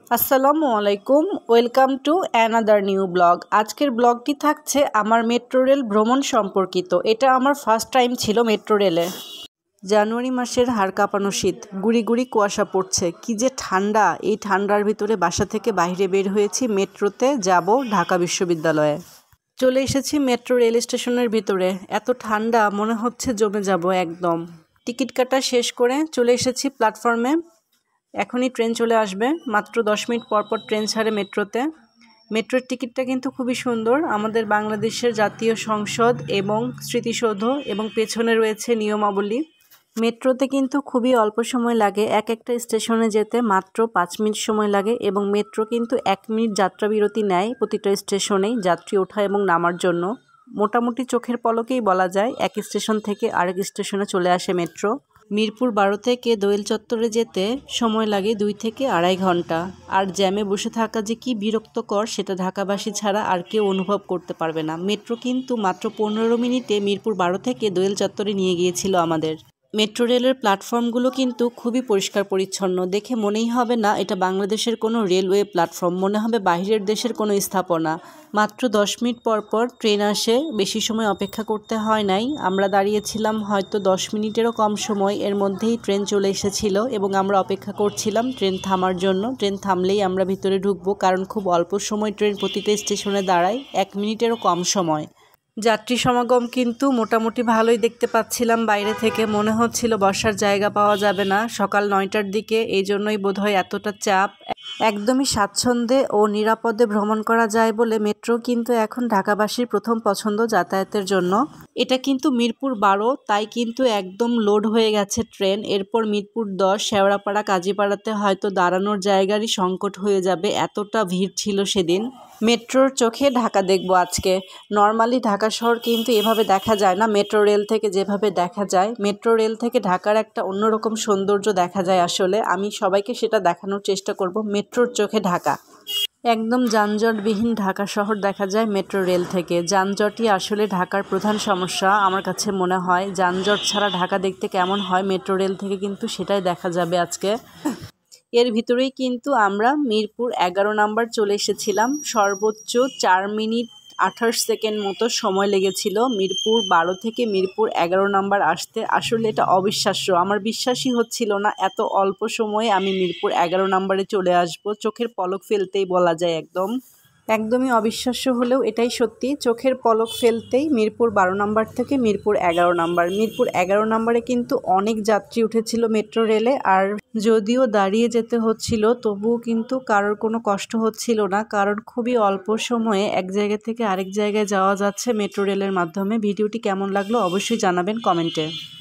আসসালামু আলাইকুম, welcome to another new blog. আজকের ব্লগটি থাকছে আমার মেট্রো রেল ভ্রমণ সম্পর্কিত। এটা আমার ফার্স্ট টাইম ছিল মেট্রো রেলে। জানুয়ারি মাসের হাড় কাঁপানো শীত, গুড়ি গুড়ি কুয়াশা পড়ছে, কি যে ঠান্ডা। এই ঠান্ডার ভিতরে বাসা থেকে বাইরে বের হয়েছি, মেট্রোতে যাব ঢাকা বিশ্ববিদ্যালয়ে। চলে এসেছি মেট্রো রেল স্টেশনের ভিতরে। এত ঠান্ডা, মনে হচ্ছে জমে যাব একদম। টিকিট কাটা শেষ করে চলে এসেছি প্ল্যাটফর্মে। এখনই ট্রেন চলে আসবে, মাত্র 10 মিনিট পর পর ট্রেন ছাড়ে মেট্রোতে। মেট্রোর টিকিটটা কিন্তু খুবই সুন্দর, আমাদের বাংলাদেশের জাতীয় সংসদ এবং স্মৃতিসৌধ এবং পেছনে রয়েছে নিয়মাবলী। মেট্রোতে কিন্তু খুবই অল্প সময় লাগে, একটা স্টেশনে যেতে মাত্র 5 মিনিট সময় লাগে এবং মেট্রো কিন্তু 1 মিনিট যাত্রা বিরতি নেয় প্রতিটা স্টেশনেই যাত্রী ওঠা এবং নামার জন্য। মোটামুটি চোখের পলকেই বলা যায় এক স্টেশন থেকে আরেক স্টেশনে চলে আসে মেট্রো। মিরপুর 12 থেকে দোয়েল চত্বরে যেতে সময় লাগে 2 থেকে 2.5 ঘন্টা। আর জ্যামে বসে থাকা যে কি বিরক্তকর, সেটা ঢাকাবাসী ছাড়া আর কেউ অনুভব করতে পারবে না। মেট্রো কিন্তু মাত্র 15 মিনিটে মিরপুর 12 থেকে দোয়েল চত্বরে নিয়ে গিয়েছিল আমাদের। মেট্রো রেলের প্ল্যাটফর্মগুলো কিন্তু খুবই পরিষ্কার পরিচ্ছন্ন, দেখে মনেই হবে না এটা বাংলাদেশের কোনো রেলওয়ে প্ল্যাটফর্ম, মনে হবে বাইরের দেশের কোনো স্থাপনা। মাত্র 10 মিনিট পর পর ট্রেন আসে, বেশি সময় অপেক্ষা করতে হয় নাই। আমরা দাঁড়িয়েছিলাম হয়তো 10 মিনিটেরও কম সময়, এর মধ্যেই ট্রেন চলে এসেছিল এবং আমরা অপেক্ষা করছিলাম ট্রেন থামার জন্য। ট্রেন থামলেই আমরা ভিতরে ঢুকবো, কারণ খুব অল্প সময় ট্রেন প্রতিটা স্টেশনে দাঁড়ায়, 1 মিনিটেরও কম সময়। যাত্রী সমাগম কিন্তু মোটামুটি ভালোই দেখতে পাচ্ছিলাম বাইরে থেকে, মনে হচ্ছিল বসার জায়গা পাওয়া যাবে না। সকাল 9টার দিকে, এই জন্যই বোধহয় এতটা চাপ। একদমই স্বাচ্ছন্দ্যে ও নিরাপদে ভ্রমণ করা যায় বলে মেট্রো কিন্তু এখন ঢাকাবাসীর প্রথম পছন্দ যাতায়াতের জন্য। এটা কিন্তু মিরপুর 12, তাই কিন্তু একদম লোড হয়ে গেছে ট্রেন। এরপর মিরপুর 10, শেওড়াপাড়া, কাজীপাড়াতে হয়তো দাঁড়ানোর জায়গারই সংকট হয়ে যাবে, এতটা ভিড় ছিল সেদিন। মেট্রোর চোখে ঢাকা দেখব আজকে। নর্মালি ঢাকা শহর কিন্তু এভাবে দেখা যায় না, মেট্রো রেল থেকে যেভাবে দেখা যায়। মেট্রো রেল থেকে ঢাকার একটা অন্যরকম সৌন্দর্য দেখা যায় আসলে। আমি সবাইকে সেটা দেখানোর চেষ্টা করব, মেট্রোর চোখে ঢাকা। একদম যানজটবিহীন ঢাকা শহর দেখা যায় মেট্রো রেল থেকে। যানজটই আসলে ঢাকার প্রধান সমস্যা আমার কাছে মনে হয়। যানজট ছাড়া ঢাকা দেখতে কেমন হয় মেট্রো রেল থেকে, কিন্তু সেটাই দেখা যাবে আজকে। এর ভিতরেই কিন্তু আমরা মিরপুর 11 নাম্বার চলে এসেছিলাম। সর্বোচ্চ 4 মিনিট 28 সেকেন্ড মতো সময় লেগেছিল মিরপুর 12 থেকে মিরপুর 11 নাম্বার আসতে। আসলে এটা অবিশ্বাস্য, আমার বিশ্বাসই হচ্ছিল না এত অল্প সময়ে আমি মিরপুর 11 নাম্বারে চলে আসব। চোখের পলক ফেলতেই বলা যায়, একদমই অবিশ্বাস্য হলেও এটাই সত্যি। চোখের পলক ফেলতেই মিরপুর 12 নাম্বার থেকে মিরপুর 11 নাম্বার। মিরপুর 11 নাম্বারে কিন্তু অনেক যাত্রী উঠেছিল মেট্রো রেলে, আর যদিও দাঁড়িয়ে যেতে হচ্ছিল তবুও কিন্তু কারোর কোনো কষ্ট হচ্ছিল না, কারণ খুবই অল্প সময়ে এক জায়গা থেকে আরেক জায়গায় যাওয়া যাচ্ছে মেট্রো রেলের মাধ্যমে। ভিডিওটি কেমন লাগলো অবশ্যই জানাবেন কমেন্টে।